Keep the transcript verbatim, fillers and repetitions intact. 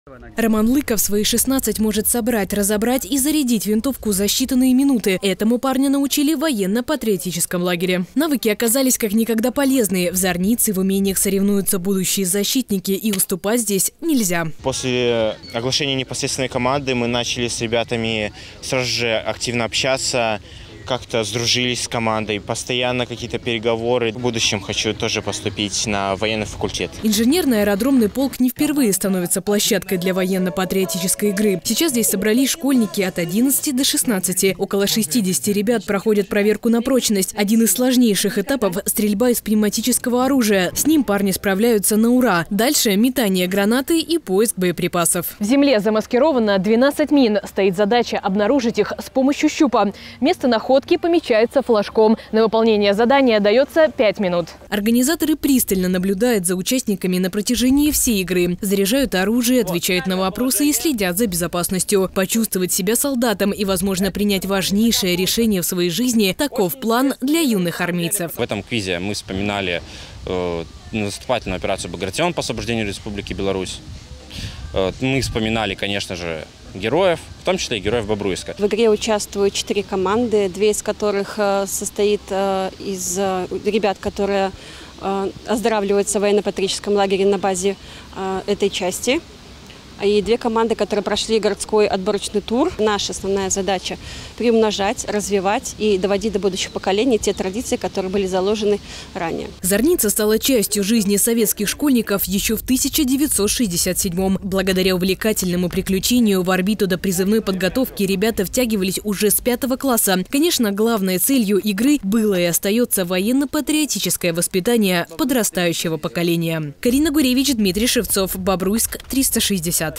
Роман Лыков в свои шестнадцать может собрать, разобрать и зарядить винтовку за считанные минуты. Этому парня научили в военно-патриотическом лагере. Навыки оказались как никогда полезные. В Зорнице в умениях соревнуются будущие защитники, и уступать здесь нельзя. После оглашения непосредственной команды мы начали с ребятами сразу же активно общаться, как-то сдружились с командой, постоянно какие-то переговоры. В будущем хочу тоже поступить на военный факультет. Инженерный аэродромный полк не впервые становится площадкой для военно-патриотической игры. Сейчас здесь собрались школьники от одиннадцати до шестнадцати. Около шестидесяти ребят проходят проверку на прочность. Один из сложнейших этапов – стрельба из пневматического оружия. С ним парни справляются на ура. Дальше – метание гранаты и поиск боеприпасов. В земле замаскировано двенадцать мин. Стоит задача обнаружить их с помощью щупа. Место находки помечается флажком. На выполнение задания дается пять минут. Организаторы пристально наблюдают за участниками на протяжении всей игры. Заряжают оружие, отвечают на вопросы и следят за безопасностью. Почувствовать себя солдатом и, возможно, принять важнейшее решение в своей жизни – таков план для юных армейцев. В этом квизе мы вспоминали э, наступательную операцию «Багратион» по освобождению Республики Беларусь. Э, мы вспоминали, конечно же, героев, в том числе и героев Бобруйска. В игре участвуют четыре команды, две из которых состоит из ребят, которые оздоравливаются в военно-патриотическом лагере на базе этой части. И две команды, которые прошли городской отборочный тур. Наша основная задача – приумножать, развивать и доводить до будущих поколений те традиции, которые были заложены ранее. Зорница стала частью жизни советских школьников еще в тысяча девятьсот шестьдесят седьмом. Благодаря увлекательному приключению в орбиту до призывной подготовки ребята втягивались уже с пятого класса. Конечно, главной целью игры было и остается военно-патриотическое воспитание подрастающего поколения. Карина Гуревич, Дмитрий Шевцов, Бобруйск, триста шестьдесят.